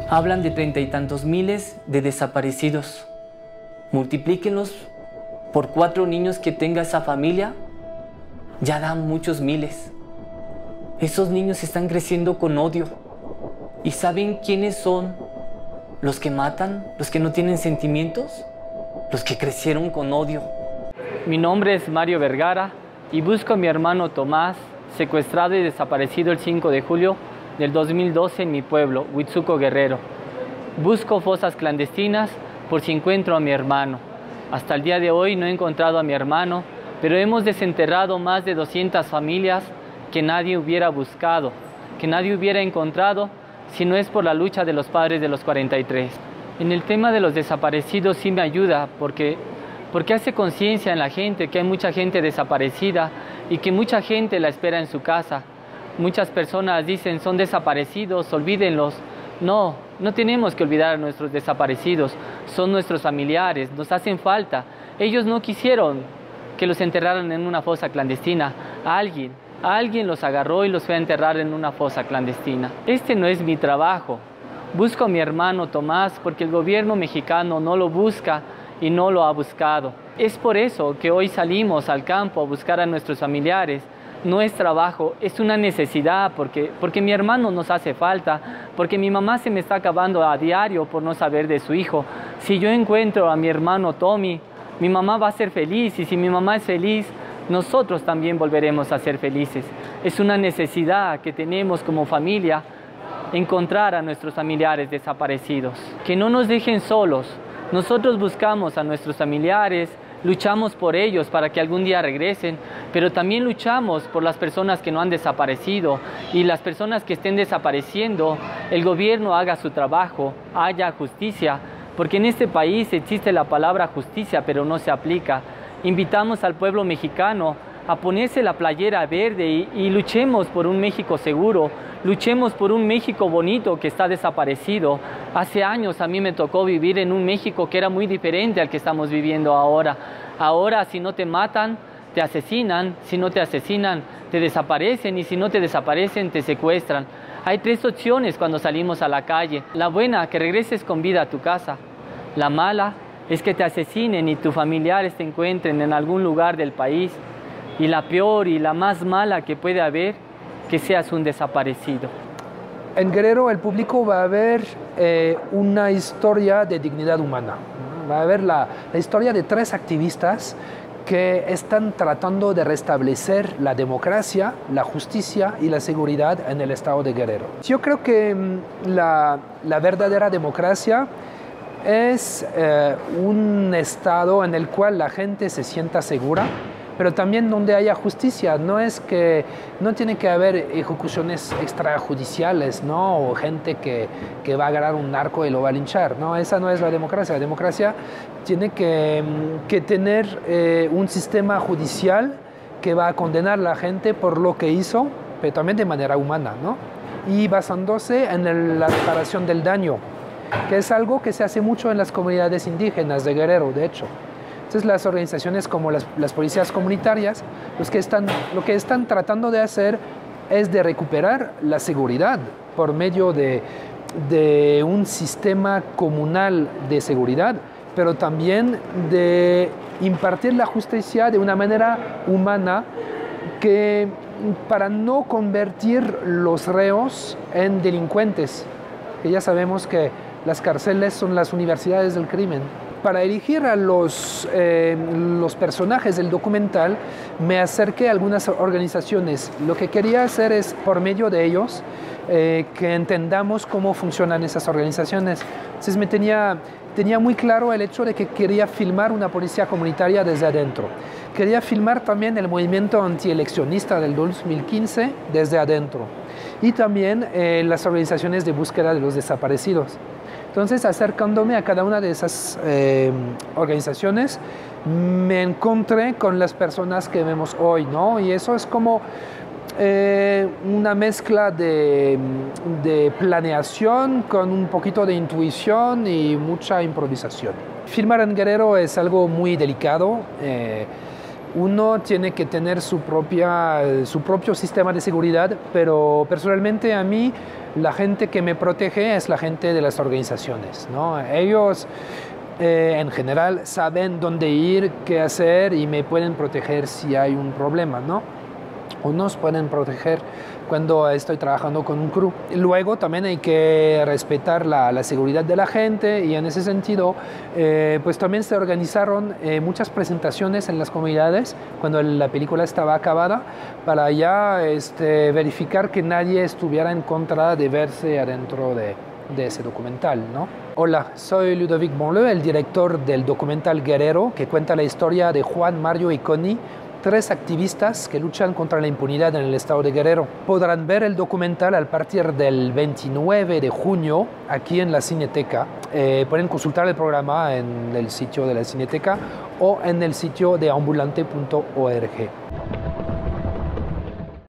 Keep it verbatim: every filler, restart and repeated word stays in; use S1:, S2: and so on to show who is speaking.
S1: Hablan de treinta y tantos miles de desaparecidos. Multiplíquenlos por cuatro niños que tenga esa familia, ya dan muchos miles. Esos niños están creciendo con odio. ¿Y saben quiénes son los que matan, los que no tienen sentimientos? Los que crecieron con odio.
S2: Mi nombre es Mario Vergara y busco a mi hermano Tomás, secuestrado y desaparecido el cinco de julio del dos mil doce en mi pueblo, Huitzuco, Guerrero. Busco fosas clandestinas por si encuentro a mi hermano. Hasta el día de hoy no he encontrado a mi hermano, pero hemos desenterrado más de doscientas familias que nadie hubiera buscado, que nadie hubiera encontrado si no es por la lucha de los padres de los cuarenta y tres. En el tema de los desaparecidos sí me ayuda porque, porque hace conciencia en la gente que hay mucha gente desaparecida y que mucha gente la espera en su casa. Muchas personas dicen son desaparecidos, olvídenlos. No, no tenemos que olvidar a nuestros desaparecidos, son nuestros familiares, nos hacen falta. Ellos no quisieron que los enterraran en una fosa clandestina. Alguien, alguien los agarró y los fue a enterrar en una fosa clandestina. Este no es mi trabajo. Busco a mi hermano Tomás porque el gobierno mexicano no lo busca y no lo ha buscado. Es por eso que hoy salimos al campo a buscar a nuestros familiares. No es trabajo, es una necesidad porque, porque mi hermano nos hace falta, porque mi mamá se me está acabando a diario por no saber de su hijo. Si yo encuentro a mi hermano Tommy, mi mamá va a ser feliz y si mi mamá es feliz, nosotros también volveremos a ser felices. Es una necesidad que tenemos como familia encontrar a nuestros familiares desaparecidos. Que no nos dejen solos. Nosotros buscamos a nuestros familiares, luchamos por ellos para que algún día regresen, pero también luchamos por las personas que no han desaparecido y las personas que estén desapareciendo, el gobierno haga su trabajo, haya justicia, porque en este país existe la palabra justicia, pero no se aplica. Invitamos al pueblo mexicano a ponerse la playera verde y, y luchemos por un México seguro, luchemos por un México bonito que está desaparecido. Hace años a mí me tocó vivir en un México que era muy diferente al que estamos viviendo ahora. Ahora, si no te matan, te asesinan, si no te asesinan, te desaparecen y si no te desaparecen, te secuestran. Hay tres opciones cuando salimos a la calle. La buena, que regreses con vida a tu casa. La mala es que te asesinen y tus familiares te encuentren en algún lugar del país. Y la peor y la más mala que puede haber, que seas un desaparecido.
S3: En Guerrero el público va a ver eh, una historia de dignidad humana. Va a ver la, la historia de tres activistas que están tratando de restablecer la democracia, la justicia y la seguridad en el estado de Guerrero. Yo creo que mm, la, la verdadera democracia es eh, un estado en el cual la gente se sienta segura, pero también donde haya justicia. No es que no tiene que haber ejecuciones extrajudiciales, ¿no? O gente que, que va a agarrar un narco y lo va a linchar. No, esa no es la democracia. La democracia tiene que, que tener eh, un sistema judicial que va a condenar a la gente por lo que hizo, pero también de manera humana, ¿no? Y basándose en el, la reparación del daño, que es algo que se hace mucho en las comunidades indígenas de Guerrero, de hecho. Entonces las organizaciones como las, las policías comunitarias, los que están, lo que están tratando de hacer es de recuperar la seguridad por medio de, de un sistema comunal de seguridad, pero también de impartir la justicia de una manera humana que, para no convertir los reos en delincuentes, que ya sabemos que las cárceles son las universidades del crimen. Para elegir a los, eh, los personajes del documental, me acerqué a algunas organizaciones. Lo que quería hacer es, por medio de ellos, eh, que entendamos cómo funcionan esas organizaciones. Entonces me tenía, tenía muy claro el hecho de que quería filmar una policía comunitaria desde adentro. Quería filmar también el movimiento antieleccionista del dos mil quince desde adentro. Y también eh, las organizaciones de búsqueda de los desaparecidos. Entonces, acercándome a cada una de esas eh, organizaciones, me encontré con las personas que vemos hoy, ¿no? Y eso es como eh, una mezcla de, de planeación con un poquito de intuición y mucha improvisación. Filmar en Guerrero es algo muy delicado. Eh, uno tiene que tener su, propia, su propio sistema de seguridad, pero personalmente a mí la gente que me protege es la gente de las organizaciones, ¿no? Ellos eh, en general saben dónde ir, qué hacer y me pueden proteger si hay un problema, ¿no? O nos pueden proteger cuando estoy trabajando con un crew. Luego también hay que respetar la, la seguridad de la gente y en ese sentido eh, pues también se organizaron eh, muchas presentaciones en las comunidades cuando la película estaba acabada para ya este, verificar que nadie estuviera en contra de verse adentro de, de ese documental, ¿no? Hola, soy Ludovic Bonleu, el director del documental Guerrero, que cuenta la historia de Juan, Mario y Connie, tres activistas que luchan contra la impunidad en el estado de Guerrero. Podrán ver el documental a partir del veintinueve de junio aquí en la Cineteca. Eh, pueden consultar el programa en el sitio de la Cineteca o en el sitio de ambulante punto org.